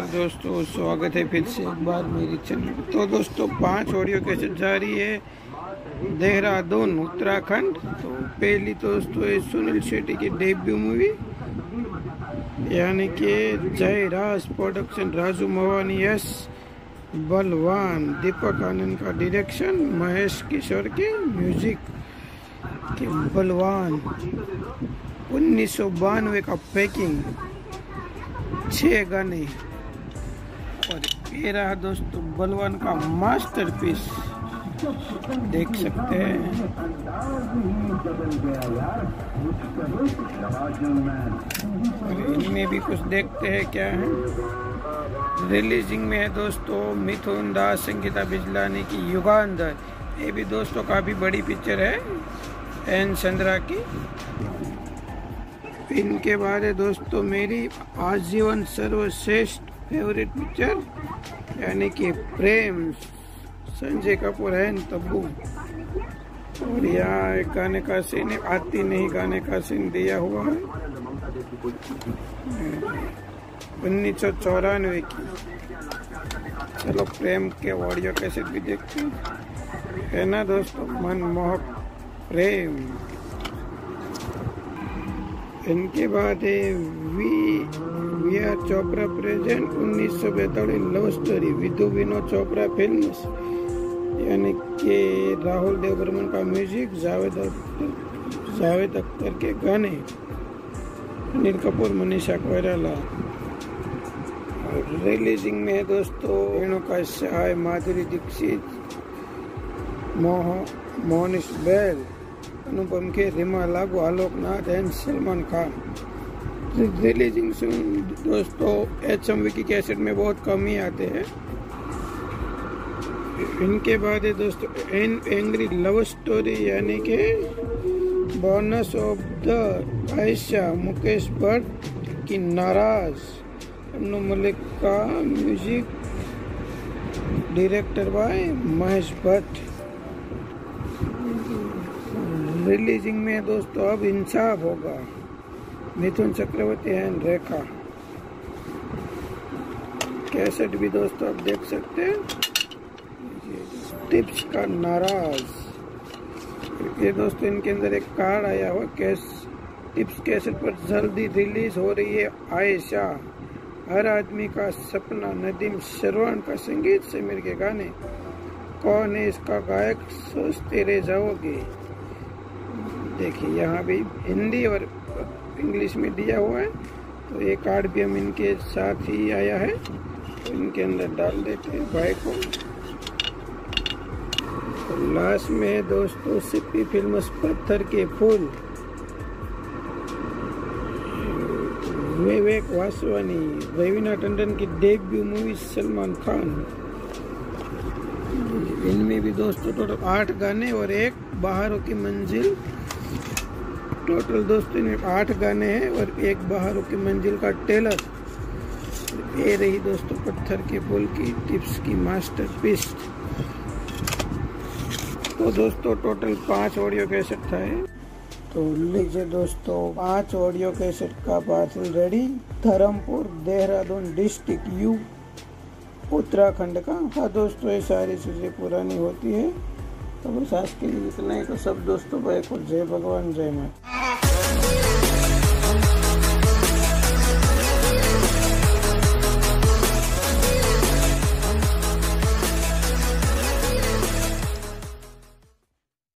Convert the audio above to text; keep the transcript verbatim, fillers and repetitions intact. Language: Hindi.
नमस्कार दोस्तों, स्वागत है फिर से एक बार मेरी चैनल। तो दोस्तों पांच ऑडियो कैसेट जा रही है देहरादून उत्तराखंड। तो पहली दोस्तों है सुनील शेट्टी की डेब्यू मूवी यानी कि जय राज प्रोडक्शन, राजू मवानी, यस बलवान, दीपक आनंद का डायरेक्शन, महेश किशोर के म्यूजिक के बलवान, उन्नीस सौ बानवे का पैकिंग, छह गाने। और ये रहा दोस्तों बलवान का मास्टरपीस, देख सकते हैं। और इनमें भी कुछ देखते हैं क्या है। रिलीजिंग में है दोस्तों मिथुन दास, संगीता बिजलानी की युगांधर। ये भी दोस्तों काफी बड़ी पिक्चर है एन चंद्रा की। इनके बाद है दोस्तों मेरी आजीवन सर्वश्रेष्ठ फेवरेट पिक्चर यानी कि प्रेम, संजय कपूर एंड तब्बू। और यहाँ एक गाने का सीन, आती नहीं गाने का सीन दिया हुआ है उन्नीस सौ चौरानवे की। चलो प्रेम के ऑडियो कैसे भी देखते हैं, है ना दोस्तों, मनमोहक प्रेम। इनके बाद है V V R Chopra present उन्नीस सौ बैतालीस love story Vidhu Vinod Chopra films यानी कि राहुल देव बर्मन का म्यूजिक, जावेद अख्तर जावेद अख्तर के गाने, अनिल कपूर, मनीषा कोइराला। और रिलीजिंग में है दोस्तों रेणुका सहाय, माधुरी दीक्षित, मोह मोहनिश बैल, अनुपम के, रीमा लागू, आलोक नाथ एंड सलमान खान। रिलीजिंग दोस्तों एच एम वी की कैसेट में बहुत कम ही आते हैं। इनके बाद है दोस्तों एन एंग्री लव स्टोरी यानी कि बोनस ऑफ द आयशा, मुकेश भट्ट की नाराज, अनु मलिक का music, director by Mahesh Bhatt. Releasing में दोस्तों अब इंसाफ होगा, Mithun Chakraborty and Rekha. Cassette भी दोस्तों आप देख सकते हैं, टिप्स का नाराज। ये दोस्तों इनके अंदर एक कार्ड आया हुआ, कैस टिप्स कैसेट पर जल्दी रिलीज हो रही है आयशा, हर आदमी का सपना, नदीम श्रवण का संगीत से मिल के गाने, कौन है इसका गायक, सोचते रह जाओगे। देखिए यहाँ भी हिंदी और इंग्लिश में दिया हुआ है, तो ये कार्ड भी हम इनके साथ ही आया है, तो इनके अंदर डाल देते हैं भाई को। तो लास्ट में दोस्तों सिप्पी फिल्म्स पत्थर के फूल, विवेक वासवानी, रवीना टंडन की डेब्यू मूवी, सलमान खान। इनमें भी दोस्तों टोटल आठ गाने और एक बाहरों की मंजिल। टोटल दोस्तों इनमें आठ गाने हैं और एक बाहरों की मंजिल का टेलर। ये रही दोस्तों पत्थर के फूल की टिप्स की मास्टरपीस। तो दोस्तों टोटल पांच ऑडियो कैसेट था है। तो लीजिए दोस्तों पांच ऑडियो कैसेट का parcel ready, Dharampur Dehradun district यू उत्तराखंड का। हाँ दोस्तों ये सारी चीज़ें पुरानी होती है, तो बस आज के लिए इतना ही। तो सब दोस्तों भाई को जय भगवान, जय माता।